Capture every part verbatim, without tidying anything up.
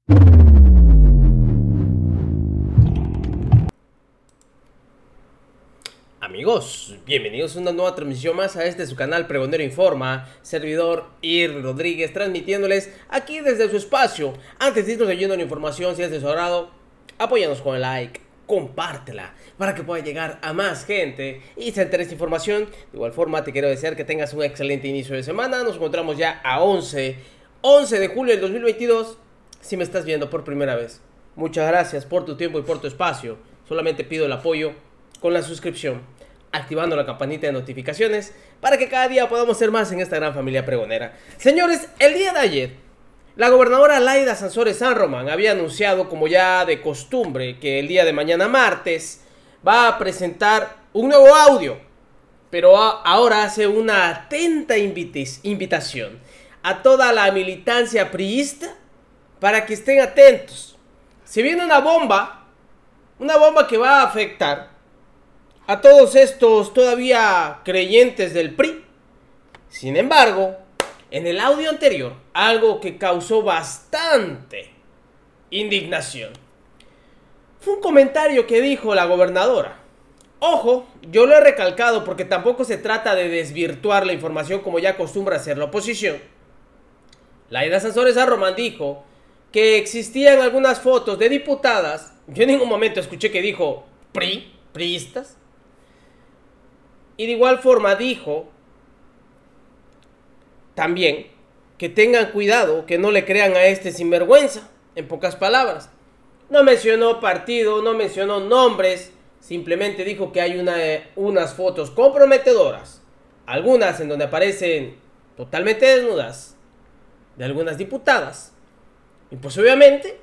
Amigos, bienvenidos a una nueva transmisión más a este su canal Pregonero Informa, servidor Ir Rodríguez, transmitiéndoles aquí desde su espacio. Antes de irnos leyendo la información, si es de su agrado, apóyanos con el like, compártela para que pueda llegar a más gente y se entere esta información. De igual forma, te quiero desear que tengas un excelente inicio de semana. Nos encontramos ya a once de julio del dos mil veintidós. Si me estás viendo por primera vez, muchas gracias por tu tiempo y por tu espacio. Solamente pido el apoyo con la suscripción, activando la campanita de notificaciones para que cada día podamos ser más en esta gran familia pregonera. Señores, el día de ayer, la gobernadora Laida Sansores San Román había anunciado, como ya de costumbre, que el día de mañana martes va a presentar un nuevo audio, pero ahora hace una atenta invitación a toda la militancia priista para que estén atentos. Se viene una bomba, una bomba que va a afectar a todos estos todavía creyentes del P R I. Sin embargo, en el audio anterior, algo que causó bastante indignación fue un comentario que dijo la gobernadora. Ojo, yo lo he recalcado porque tampoco se trata de desvirtuar la información como ya acostumbra hacer la oposición. Laida Sansores San Román dijo que existían algunas fotos de diputadas. Yo en ningún momento escuché que dijo P R I, priistas. Y de igual forma dijo también que tengan cuidado, que no le crean a este sinvergüenza. En pocas palabras, no mencionó partido, no mencionó nombres, simplemente dijo que hay una, eh, unas fotos comprometedoras, algunas en donde aparecen totalmente desnudas, de algunas diputadas. Y pues obviamente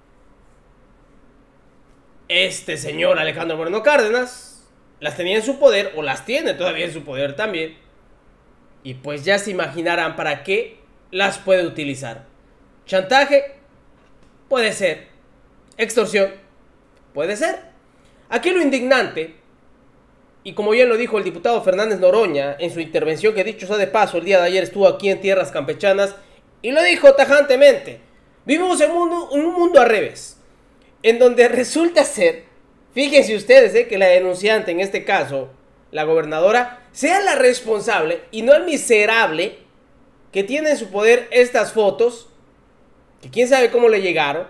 este señor Alejandro Moreno Cárdenas las tenía en su poder, o las tiene todavía en su poder también. Y pues ya se imaginarán para qué las puede utilizar. Chantaje, puede ser. Extorsión, puede ser. Aquí lo indignante, y como bien lo dijo el diputado Fernández Noroña en su intervención, que dicho sea de paso, el día de ayer estuvo aquí en tierras campechanas, y lo dijo tajantemente: vivimos en un mundo, en un mundo al revés, en donde resulta ser, fíjense ustedes, eh, que la denunciante, en este caso, la gobernadora, sea la responsable y no el miserable que tiene en su poder estas fotos, que quién sabe cómo le llegaron,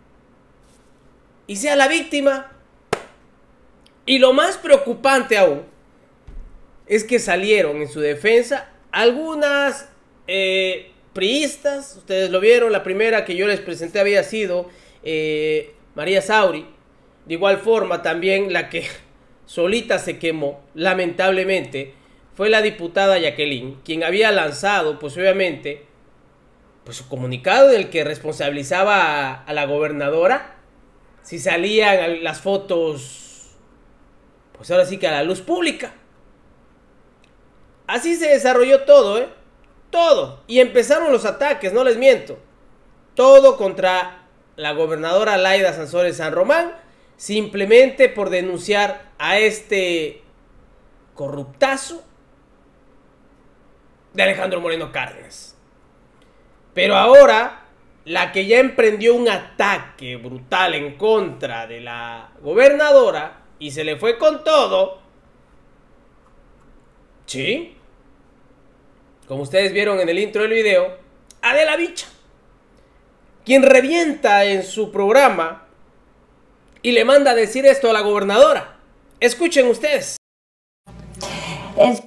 y sea la víctima. Y lo más preocupante aún es que salieron en su defensa algunas eh, priistas. Ustedes lo vieron, la primera que yo les presenté había sido eh, María Sauri. De igual forma también la que solita se quemó, lamentablemente, fue la diputada Jacqueline, quien había lanzado, pues obviamente, pues su comunicado en el que responsabilizaba a, a la gobernadora si salían las fotos, pues ahora sí que a la luz pública. Así se desarrolló todo, ¿eh? Todo. Y empezaron los ataques, no les miento. Todo contra la gobernadora Laida Sansores San Román, simplemente por denunciar a este corruptazo de Alejandro Moreno Cárdenas. Pero ahora, la que ya emprendió un ataque brutal en contra de la gobernadora y se le fue con todo, ¿sí? Como ustedes vieron en el intro del video, Adela Bicha, quien revienta en su programa y le manda a decir esto a la gobernadora. Escuchen ustedes. En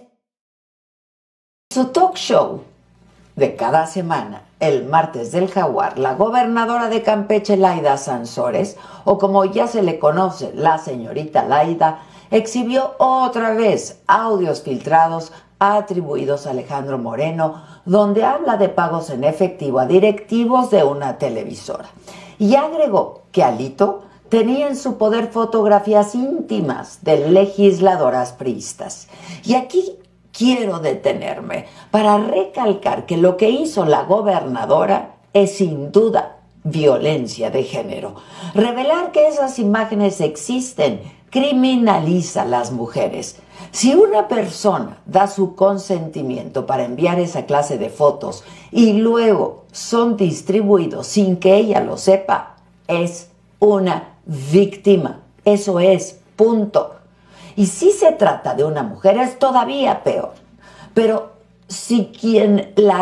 su talk show de cada semana, el martes del Jaguar, la gobernadora de Campeche, Laida Sansores, o como ya se le conoce, la señorita Laida, exhibió otra vez audios filtrados atribuidos a Alejandro Moreno, donde habla de pagos en efectivo a directivos de una televisora. Y agregó que Alito tenía en su poder fotografías íntimas de legisladoras priistas. Y aquí quiero detenerme para recalcar que lo que hizo la gobernadora es sin duda violencia de género. Revelar que esas imágenes existen criminaliza a las mujeres. Si una persona da su consentimiento para enviar esa clase de fotos y luego son distribuidos sin que ella lo sepa, es una víctima. Eso es, punto. Y si se trata de una mujer es todavía peor. Pero si quien la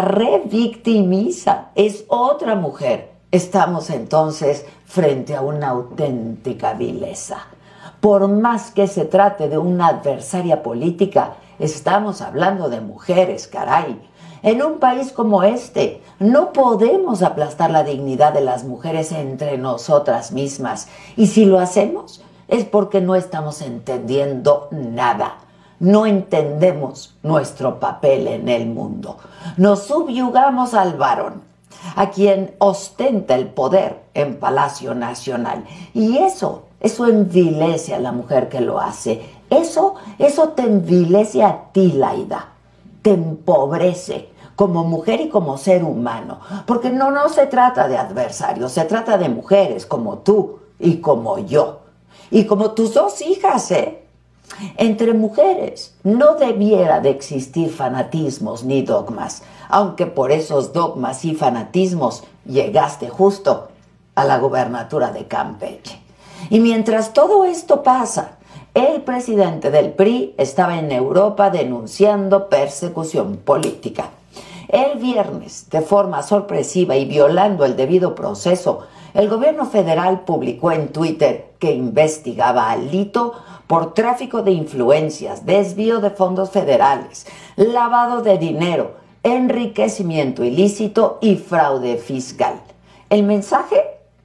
revictimiza es otra mujer, estamos entonces frente a una auténtica vileza. Por más que se trate de una adversaria política, estamos hablando de mujeres, caray. En un país como este, no podemos aplastar la dignidad de las mujeres entre nosotras mismas. Y si lo hacemos, es porque no estamos entendiendo nada. No entendemos nuestro papel en el mundo. Nos subyugamos al varón, a quien ostenta el poder en Palacio Nacional. Y eso, eso envilece a la mujer que lo hace. Eso, eso te envilece a ti, Laida. Te empobrece como mujer y como ser humano. Porque no, no se trata de adversarios, se trata de mujeres como tú y como yo. Y como tus dos hijas, ¿eh? Entre mujeres no debiera de existir fanatismos ni dogmas, aunque por esos dogmas y fanatismos llegaste justo a la gobernatura de Campeche. Y mientras todo esto pasa, el presidente del P R I estaba en Europa denunciando persecución política. El viernes, de forma sorpresiva y violando el debido proceso, el gobierno federal publicó en Twitter que investigaba a Alito por tráfico de influencias, desvío de fondos federales, lavado de dinero, enriquecimiento ilícito y fraude fiscal. ¿El mensaje?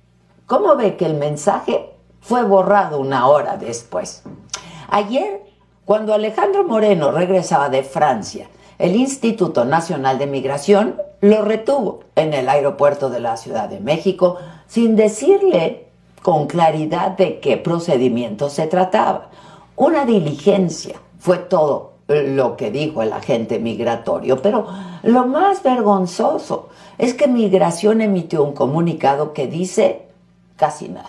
¿Cómo ve que el mensaje fue borrado una hora después? Ayer, cuando Alejandro Moreno regresaba de Francia, el Instituto Nacional de Migración lo retuvo en el aeropuerto de la Ciudad de México sin decirle con claridad de qué procedimiento se trataba. Una diligencia fue todo lo que dijo el agente migratorio, pero lo más vergonzoso es que Migración emitió un comunicado que dice casi nada.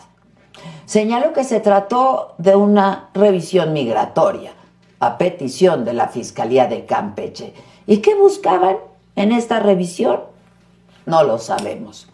Señaló que se trató de una revisión migratoria a petición de la Fiscalía de Campeche. ¿Y qué buscaban en esta revisión? No lo sabemos.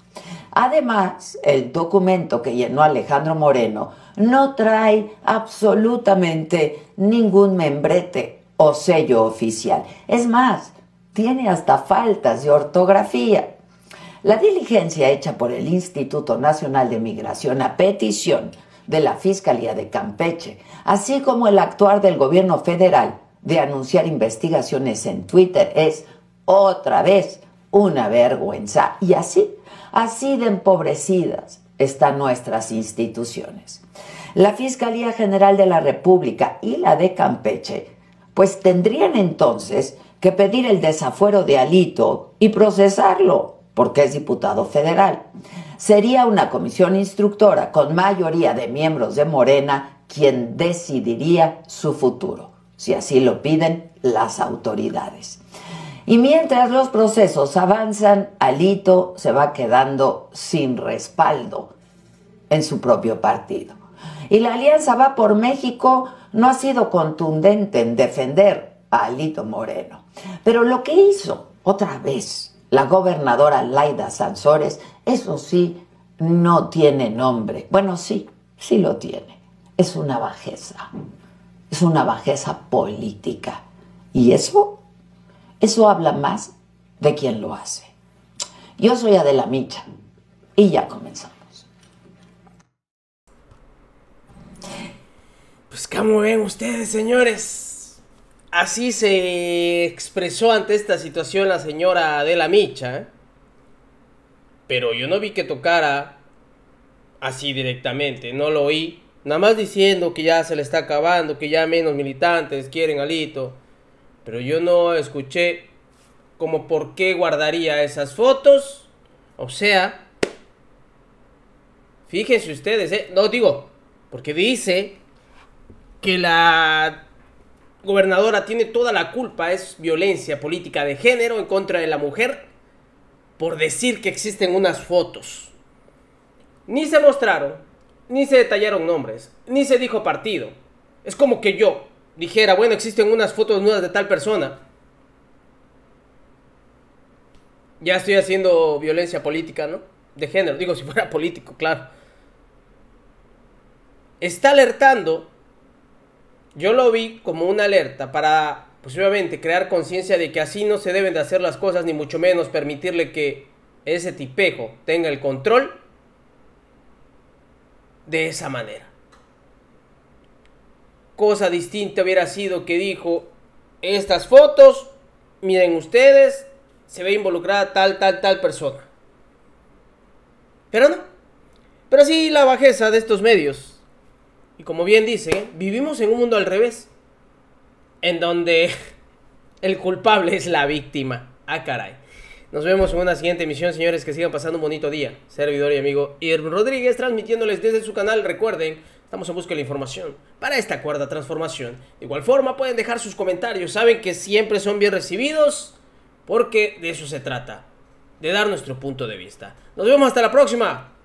Además, el documento que llenó Alejandro Moreno no trae absolutamente ningún membrete o sello oficial. Es más, tiene hasta faltas de ortografía. La diligencia hecha por el Instituto Nacional de Migración a petición de la Fiscalía de Campeche, así como el actuar del gobierno federal de anunciar investigaciones en Twitter, es otra vez una vergüenza. Y así, así de empobrecidas están nuestras instituciones. La Fiscalía General de la República y la de Campeche, pues tendrían entonces que pedir el desafuero de Alito y procesarlo, porque es diputado federal. Sería una comisión instructora con mayoría de miembros de Morena quien decidiría su futuro, si así lo piden las autoridades. Y mientras los procesos avanzan, Alito se va quedando sin respaldo en su propio partido. Y la Alianza Va por México no ha sido contundente en defender a Alito Moreno. Pero lo que hizo otra vez la gobernadora Laida Sansores, eso sí, no tiene nombre. Bueno, sí, sí lo tiene. Es una bajeza. Es una bajeza política. Y eso, eso habla más de quien lo hace. Yo soy Adela Micha y ya comenzamos. Pues ¿cómo ven ustedes, señores? Así se expresó ante esta situación la señora Adela Micha, ¿eh? Pero yo no vi que tocara así directamente, no lo oí. Nada más diciendo que ya se le está acabando, que ya menos militantes quieren Alito. Pero yo no escuché como por qué guardaría esas fotos. O sea, fíjense ustedes, ¿eh? No digo, porque dice que la gobernadora tiene toda la culpa, es violencia política de género en contra de la mujer, por decir que existen unas fotos. Ni se mostraron, ni se detallaron nombres, ni se dijo partido. Es como que yo dijera, bueno, existen unas fotos nuevas de tal persona. Ya estoy haciendo violencia política, ¿no? De género, digo, si fuera político, claro. Está alertando, yo lo vi como una alerta para, pues obviamente, crear conciencia de que así no se deben de hacer las cosas, ni mucho menos permitirle que ese tipejo tenga el control de esa manera. Cosa distinta hubiera sido que dijo, estas fotos, miren ustedes, se ve involucrada tal, tal, tal persona. Pero no. Pero sí la bajeza de estos medios. Y como bien dice, ¿eh? Vivimos en un mundo al revés. En donde el culpable es la víctima. Ah, caray. Nos vemos en una siguiente emisión, señores. Que sigan pasando un bonito día. Servidor y amigo Irving Rodríguez, transmitiéndoles desde su canal. Recuerden, estamos en busca de la información para esta cuarta transformación. De igual forma, pueden dejar sus comentarios. Saben que siempre son bien recibidos, porque de eso se trata, de dar nuestro punto de vista. Nos vemos hasta la próxima.